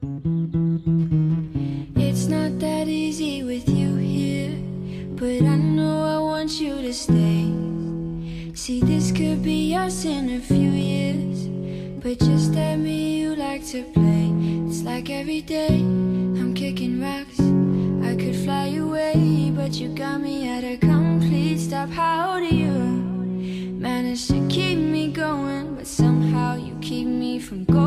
It's not that easy with you here, but I know I want you to stay. See, this could be us in a few years, but just let me, you like to play. It's like every day I'm kicking rocks. I could fly away, but you got me at a complete stop. How do you manage to keep me going, but somehow you keep me from going?